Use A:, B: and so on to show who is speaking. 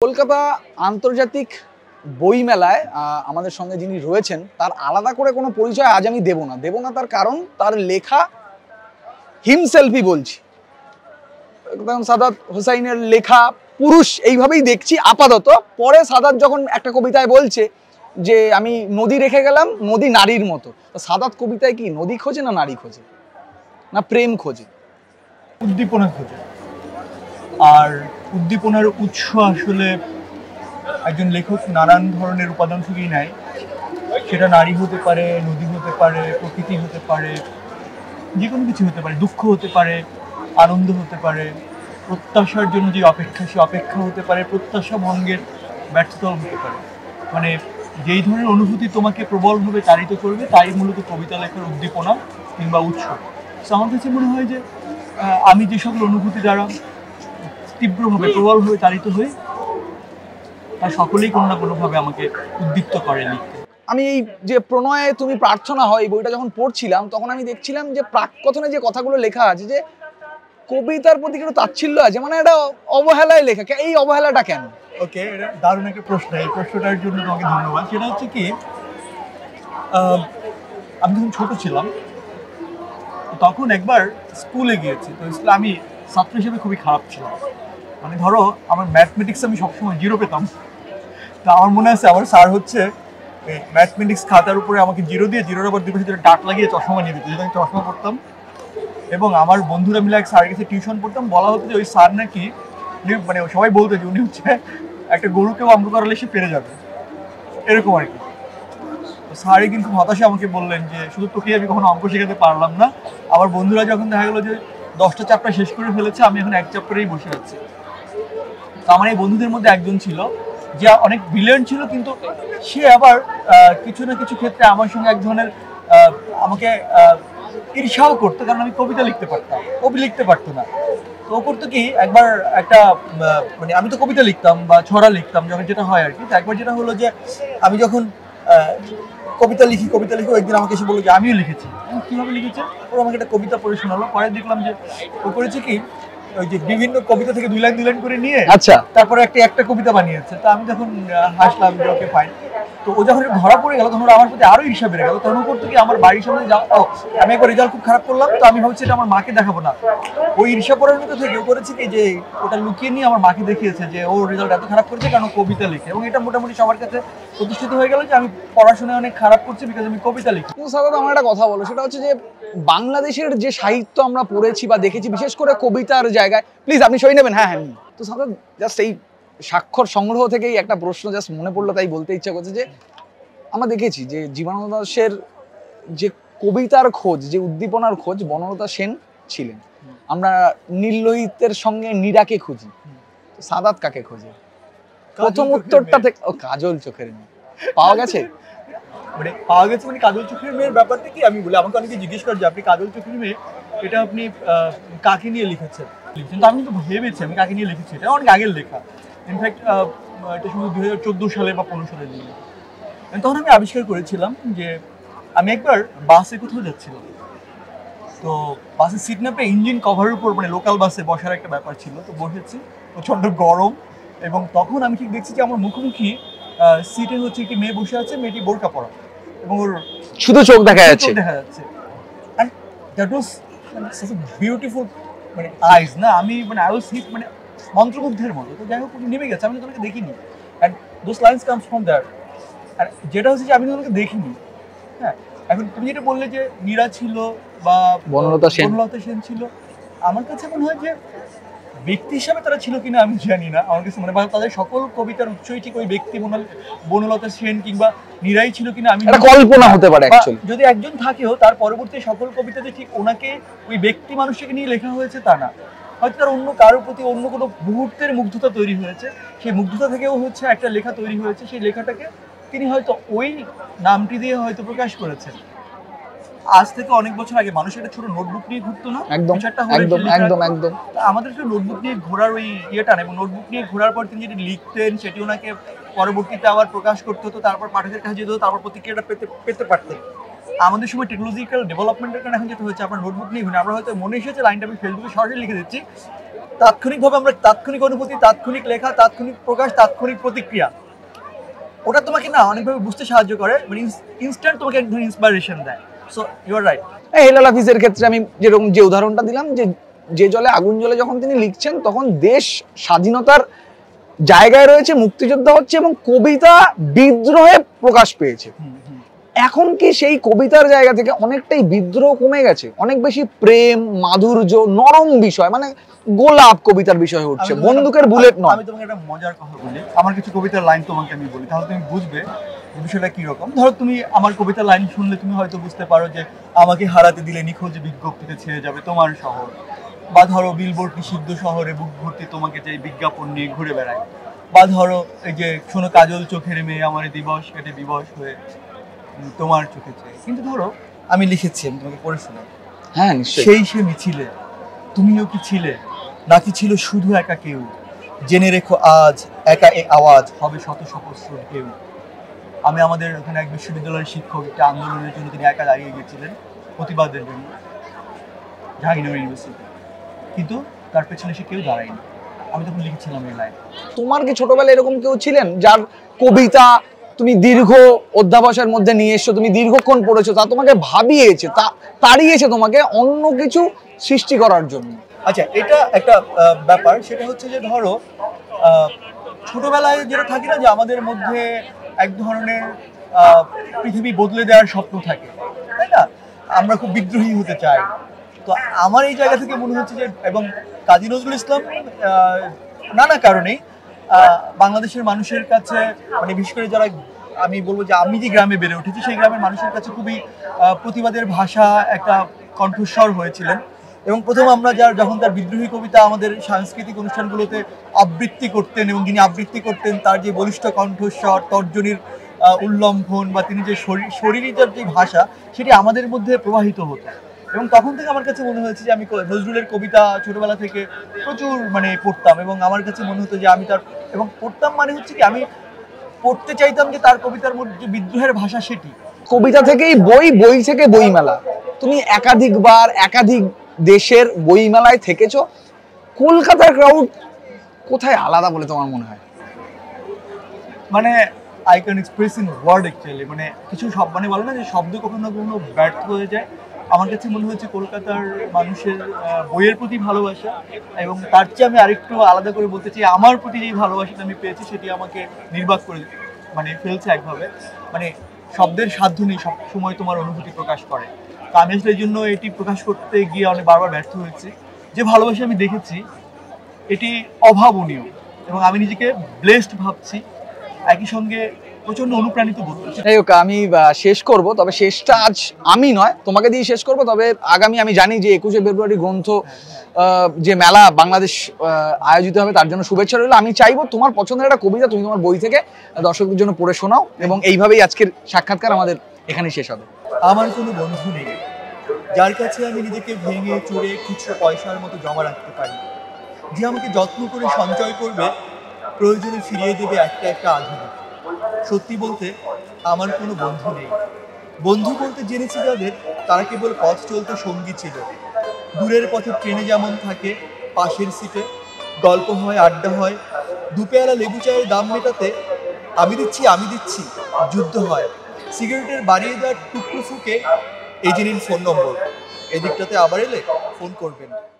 A: কলকাতা আন্তর্জাতিক বইমেলায় আমাদের সঙ্গে যিনি রয়েছেন তার আলাদা করে কোনো পরিচয় আজ আমি দেব না তার কারণ তার লেখা হিমসেলফই বলছি। সাদাত হোসাইনের লেখা পুরুষ এইভাবেই দেখছি আপাতত। পরে সাদাত যখন একটা কবিতায় বলছে যে আমি নদী রেখে গেলাম, নদী নারীর মতো, সাদাত কবিতায় কি নদী খোঁজে না নারী খোঁজে না প্রেম খোঁজে?
B: উদ্দীপনা খোঁজে। আর উদ্দীপনার উৎস আসলে একজন লেখক নানান ধরনের উপাদান থেকেই নেয়। সেটা নারী হতে পারে, নদী হতে পারে, প্রকৃতি হতে পারে, যে কোনো কিছু হতে পারে, দুঃখ হতে পারে, আনন্দ হতে পারে, প্রত্যাশার জন্য যে অপেক্ষা সে অপেক্ষা হতে পারে, প্রত্যাশা ভঙ্গের ব্যর্থতাও হতে পারে। মানে যেই ধরনের অনুভূতি তোমাকে প্রবলভাবে তাড়িত করবে তাই মূলত কবিতা লেখার উদ্দীপনা কিংবা উৎস। তো আমার কাছে মনে হয় যে আমি যে সকল অনুভূতি দ্বারা তীব্রভাবে প্রবলভাবে তাড়িত হই তার সকলেই কোনো না কোনোভাবে আমাকে উদ্দীপ্ত করে লিখতে।
A: আমি এই যে প্রণয়ে তুমি প্রার্থনা হয় এই বইটা যখন পড়ছিলাম তখন আমি দেখছিলাম যে প্রাককথনে যে কথাগুলো লেখা আছে যে কবিতার প্রতি কোনো তাচ্ছিল্য আছে, মানে এটা অবহেলায় লেখা। এই অবহেলাটা কেন?
B: ওকে, এটা দারুণ একটা প্রশ্ন। এই প্রশ্নটার জন্য তোমাকে ধন্যবাদ। সেটা হচ্ছে কি, আমি যখন ছোট ছিলাম তখন একবার স্কুলে গিয়েছি। তো স্কুলে আমি ছাত্র হিসেবে খুবই খারাপ ছিলাম। মানে ধরো আমার ম্যাথমেটিক্স আমি সবসময় 0 পেতাম। তো আমার মনে আছে আমার স্যার হচ্ছে ম্যাথমেটিক্স খাতার উপরে আমাকে 0 দিয়ে 0-এর আবার 2 পাশে ডাক লাগিয়ে চশমা নিয়ে দিত, যেটা আমি চশমা পড়তাম। এবং আমার বন্ধুরা মিলে এক স্যারের কাছে টিউশন পড়তাম। বলা হতো যে ওই স্যার নাকি মানে সবাই বলতো যে উনি হচ্ছে একটা গরুকেও অঙ্ক করালে সে পেরে যাবে, এরকম আর কি। তো স্যারই কিন্তু হতাশে আমাকে বললেন যে শুধু তোকেই আমি কখনো অঙ্ক শেখাতে পারলাম না। আমার বন্ধুরা যখন দেখা গেলো যে 10টা চ্যাপ্টার শেষ করে ফেলেছে, আমি এখন 1 চ্যাপ্টারেই বসে আছি। তো আমার এই বন্ধুদের মধ্যে একজন ছিল যে অনেক ব্রিলিয়েন্ট ছিল, কিন্তু সে আবার কিছু না কিছু ক্ষেত্রে আমার সঙ্গে এক ধরনের আমাকে ঈর্ষাও করতো, কারণ আমি কবিতা লিখতে পারতাম, কবি লিখতে পারতো না। তো ও করতো কি, একবার একটা মানে আমি তো কবিতা লিখতাম বা ছড়া লিখতাম যখন যেটা হয় আর কি। তো একবার যেটা হলো যে আমি যখন কবিতা লিখি একদিন আমাকে এসে বললো যে আমিও লিখেছি। কীভাবে লিখেছে? ও আমাকে একটা কবিতা পড়ে শোনালো। পরে দেখলাম যে ও করেছে কি, ওই যে বিভিন্ন কবিতা থেকে 2 লাইন করে নিয়ে
A: আচ্ছা
B: তারপরে একটা কবিতা বানিয়েছে। তো আমি তখন হাসলাম যে ওকে ফাইন। তো ও যখন ধরা পড়ে গেল তখন আমার প্রতি আরো ঈর্ষা বেড়ে গেল। তখন করতো কি, আমার বাড়ির সামনে আমি একবার রেজাল্ট খুব খারাপ করলাম, তো আমি ভাবছি এটা আমার মাকে দেখাবো না। ওই ঈর্ষা পড়ার মতো থেকে ও করেছে কি যে ওটা লুকিয়ে নিয়ে আমার মাকে দেখিয়েছে যে ও রেজাল্ট এত খারাপ করেছে কারণ কবিতা লিখে। এবং এটা মোটামুটি সবার কাছে প্রতিষ্ঠিত হয়ে গেল যে আমি পড়াশোনায় অনেক খারাপ করছি বিকজ আমি কবিতা লিখি।
A: কিন্তু সাধারণত আমার একটা কথা বলো, সেটা হচ্ছে যে বাংলাদেশের যে সাহিত্য আমরা পড়েছি বা দেখেছি, বিশেষ করে কবিতার জায়গায়, প্লিজ আপনি সই নেবেন। হ্যাঁ, তো সাধারণত জাস্ট এই স্বাক্ষর সংগ্রহ থেকেই একটা প্রশ্ন জাস্ট মনে পড়লো, তাই বলতে ইচ্ছা করছে যে আমরা দেখেছি যে জীবনানন্দ দাশের যে কবিতার খোঁজ, যে উদ্দীপনার খোঁজ বনলতা সেন ছিলেন। আমরা নীললোহিতের সঙ্গে নীরাকে খুঁজি, সাদাত কাকে খোঁজে? প্রথম উত্তরটা থেকে কাজল চোখের মেয়ে পাওয়া গেছে।
B: মানে কাজল চোখের মেয়ের ব্যাপারটা কি আমি বলি, আমাকে অনেকে জিজ্ঞেস করে যে আপনি কাজল চোখের মেয়ে এটা আপনি কাকে নিয়ে লিখেছেন। কিন্তু আমি কিন্তু ভেবেছি আমি কাকে নিয়ে লিখেছি, এটা অনেক আগের লেখা। ইনফ্যাক্ট এটা শুধু 2014 সালে বা 15 সালে লিখেছি। তখন আমি আবিষ্কার করেছিলাম যে আমি একবার বাসে কোথাও যাচ্ছিলাম। তো বাসের সিট না পেয়ে ইঞ্জিন কভারের উপর, মানে লোকাল বাসে বসার একটা ব্যাপার ছিল, তো বসেছি, প্রচণ্ড গরম। এবং তখন আমি ঠিক দেখছি যে আমার মুখোমুখি সিটে হচ্ছে একটি মেয়ে বসে আছে, মেয়েটি বোরকা পরা এবং ওর
A: শুধু চোখ দেখা যাচ্ছে।
B: And that was such a beautiful মানে আইজ না, আমি মানে আই ওয়াজ হিট, মানে মন্ত্রমুগ্ধের মতো। তো যাই হোক নেমে গেছে, আমি তোমাকে দেখিনি। And those lines comes from that. আর যেটা হচ্ছে যে আমি তোমাকে দেখিনি। হ্যাঁ, এখন তুমি যেটা বললে যে মীরা ছিল বা বনলতা সেন ছিল, আমার কাছে মনে হয় যে ব্যক্তি হিসাবে তারা ছিল কিনা আমি জানি না। আমার কাছে মনে হয় তাদের সকল কবিতার উৎসই ঠিক ওই ব্যক্তি বনলতা সেন কিংবা মীরাই ছিল কিনা আমি
A: কল্পনা হতে পারে।
B: যদি একজন থাকেও তার পরবর্তী সকল কবিতাতে ঠিক ওনাকে ওই ব্যক্তি মানুষকে নিয়ে লেখা হয়েছে তা না। হয়তো তার অন্য কারোর প্রতি অন্য কোনো মুহূর্তের মুগ্ধতা তৈরি হয়েছে, সেই মুগ্ধতা থেকেও হচ্ছে একটা লেখা তৈরি হয়েছে। সেই লেখাটাকে তিনি হয়তো ওই নামটি দিয়ে হয়তো প্রকাশ করেছেন। আজ থেকে অনেক বছর আগে মানুষ একটা ছোট নোটবুক নিয়ে ঘুরতো না?
A: একদম।
B: আমাদের একটা নোটবুক নিয়ে ঘোরার ওই ইয়েটা না, এবং নোটবুক নিয়ে ঘোরার পর তিনি যেটি লিখতেন সেটি ওনাকে পরবর্তীতে আবার প্রকাশ করতে হতো, তারপর পাঠকের কাছে যেতে হতো, তারপর প্রতিক্রিয়াটা পেতে পারতেন। আমাদের সময় টেকনোলজিক্যাল ডেভেলপমেন্টের কারণে এখন যেটা হয়েছে, আপনার নোটবুক নিয়ে ঘুরে আমরা হয়তো মনে এসেছে লাইনটা আমি ফেসবুকে সরাসরি লিখে দিচ্ছি, তাৎক্ষণিকভাবে আমরা তাৎক্ষণিক অনুভূতি, তাৎক্ষণিক লেখা, তাৎক্ষণিক প্রকাশ, তাৎক্ষণিক প্রতিক্রিয়া, ওটা তোমাকে না অনেকভাবে বুঝতে সাহায্য করে, মানে ইনস্ট্যান্ট তোমাকে এক ধরনের ইন্সপিরেশন দেয়। So you are right.
A: Helal হাফিজের ক্ষেত্রে আমি যেরকম যে উদাহরণটা দিলাম, যে জলে আগুন জ্বলে যখন তিনি লিখছেন তখন দেশ স্বাধীনতার জায়গায় রয়েছে, মুক্তিযোদ্ধা হচ্ছে এবং কবিতা বিদ্রোহে প্রকাশ পেয়েছে। এখন কি সেই কবিতার জায়গা থেকে অনেকটাই বিদ্রোহ কমে গেছে, অনেক বেশি প্রেম, মাধুর্য, নরম বিষয়, মানে গোলাপ কবিতার বিষয় উঠছে, বন্দুকের বুলেট নয়?
B: আমি তোমাকে একটা মজার কথা বলি, আমার কিছু কবিতার লাইন তোমাকে আমি বলি, তাহলে তুমি বুঝবে বিষয়টা কি রকম। ধরো তুমি আমার কবিতার লাইন শুনলে তুমি হয়তো বুঝতে পারো যে আমাকে হারাতে দিলে নিখোঁজ বিজ্ঞপ্তিতে ছেড়ে যাবে তোমার শহর, বা ধরো বিলবোর্ড নিষিদ্ধ শহরে বুক ভর্তি তোমাকে চাই বিজ্ঞাপন নিয়ে ঘুরে বেড়ায়, বা ধরো এই যে শোনো কাজল চোখের মেয়ে আমার দিবস কেটে দিবস হয়ে তোমার চোখে চাই। কিন্তু ধরো আমি লিখেছি, আমি তোমাকে পড়ে শোনাই।
A: হ্যাঁ নিশ্চয়ই।
B: সেই সে মিছিলে তুমিও কি ছিলে, নাকি ছিল শুধু একা কেউ, জেনে রেখো আজ একা এ আওয়াজ হবে শত সহস্র কেউ। আমি আমাদের ওখানে এক বিশ্ববিদ্যালয়ের শিক্ষক, একটা আন্দোলনের জন্য তিনি একা দাঁড়িয়ে গিয়েছিলেন প্রতিবাদের জন্য জাহাঙ্গীরনগর ইউনিভার্সিটি, কিন্তু তার পেছনে সে কেউ দাঁড়ায়নি। আমি তখন লিখেছিলাম এই লাইন।
A: তোমার কি ছোটবেলায় এরকম কেউ ছিলেন যার কবিতা তুমি দীর্ঘ অধ্যাবসায়ের মধ্যে নিয়ে এসছো, তুমি দীর্ঘক্ষণ পড়েছো, তা তোমাকে ভাবিয়েছে, তা তাড়িয়েছে তোমাকে অন্য কিছু সৃষ্টি করার জন্য?
B: আচ্ছা, এটা একটা ব্যাপার, সেটা হচ্ছে যে ধরো ছোটবেলায় যেটা থাকে না, যে আমাদের মধ্যে এক ধরনের পৃথিবী বদলে দেওয়ার স্বপ্ন থাকে, তাই না? আমরা খুব বিদ্রোহী হতে চাই। তো আমার এই জায়গা থেকে মনে হচ্ছে যে, এবং কাজী নজরুল ইসলাম নানা কারণেই বাংলাদেশের মানুষের কাছে, মানে বিশেষ করে যারা, আমি বলবো যে আমি যে গ্রামে বেড়ে উঠেছি সেই গ্রামের মানুষের কাছে খুবই প্রতিবাদের ভাষা, একটা কণ্ঠস্বর হয়েছিলেন। এবং প্রথম আমরা যখন তার বিদ্রোহী কবিতা আমাদের সাংস্কৃতিক অনুষ্ঠানগুলোতে আবৃত্তি করতেন, এবং যিনি আবৃত্তি করতেন তার যে বলিষ্ঠ কণ্ঠস্বর, তর্জনীর উল্লম্ঘন, বা তিনি যে শরীরিতার যে ভাষা, সেটি আমাদের মধ্যে প্রবাহিত হতো। এবং তখন থেকে আমার কাছে মনে হয়েছে যে আমি নজরুলের কবিতা ছোটবেলা থেকে প্রচুর মানে পড়তাম, এবং আমার কাছে মনে হতো যে আমি তার, এবং পড়তাম মানে হচ্ছে কি, আমি পড়তে চাইতাম যে তার কবিতার মধ্যে যে বিদ্রোহের ভাষা সেটি।
A: কবিতা থেকেই বই, বই থেকে বইমেলা, তুমি একাধিকবার একাধিক দেশের বইমেলায় থেকেছো। কলকাতার ক্রাউড কোথায় আলাদা বলে তোমার মনে হয়?
B: মানে I can express in word actually, মানে কিছু সব, মানে বলে না যে শব্দ কখনো না কখনো ব্যর্থ হয়ে যায়। আমার কাছে মনে হয়েছে কলকাতার মানুষের বইয়ের প্রতি ভালোবাসা, এবং তার চেয়ে আমি আরেকটু আলাদা করে বলতে চাই, আমার প্রতি যে ভালোবাসাটা আমি পেয়েছি সেটি আমাকে নির্বাক করে মানে ফেলছে একভাবে। মানে শব্দের সাধ্য নেই সব সময় তোমার অনুভূতি প্রকাশ করে। তো আমি আসলে এই জন্য এটি প্রকাশ করতে গিয়ে অনেক বারবার ব্যর্থ হয়েছি। যে ভালোবাসা আমি দেখেছি এটি অভাবনীয়, এবং আমি নিজেকে ব্লেসড ভাবছি, একই সঙ্গে প্রচন্ড অনুপ্রাণিত বোধ করছি।
A: যাই হোক, আমি শেষ করব, তবে শেষটা আজ আমি নয়, তোমাকে দিয়ে শেষ করব। তবে আগামী, আমি জানি যে 21শে ফেব্রুয়ারি গ্রন্থ যে মেলা বাংলাদেশ আয়োজিত হবে, তার জন্য শুভেচ্ছা রইল। আমি চাইবো তোমার পছন্দের একটা কবিতা তুমি তোমার বই থেকে দর্শকদের জন্য পড়ে শোনাও, এবং এইভাবেই আজকের সাক্ষাৎকার আমাদের এখানেই শেষ হবে।
B: আমার কোনো বন্ধু নেই যার কাছে আমি নিজেকে ভেঙে চুরে খুচরো পয়সার মতো জমা রাখতে পারি, যে আমাকে যত্ন করে সঞ্চয় করবে, প্রয়োজনে ফিরিয়ে দেবে একটা একটা আধুনিক। সত্যি বলতে আমার কোনো বন্ধু নেই। বন্ধু বলতে জেনেছি যাদের, তারা কেবল পথ চলতে সঙ্গী ছিল। দূরের পথে ট্রেনে যেমন থাকে পাশের সিটে, গল্প হয়, আড্ডা হয়, দুপেয়ালা লেবু চায়ের দাম মেটাতে আমি দিচ্ছি যুদ্ধ হয়। সিগারেটের বাড়িয়ে দেওয়ার টুকরো ফুকে এই যে নিন ফোন নম্বর, এদিকটাতে আবার এলে ফোন করবেন।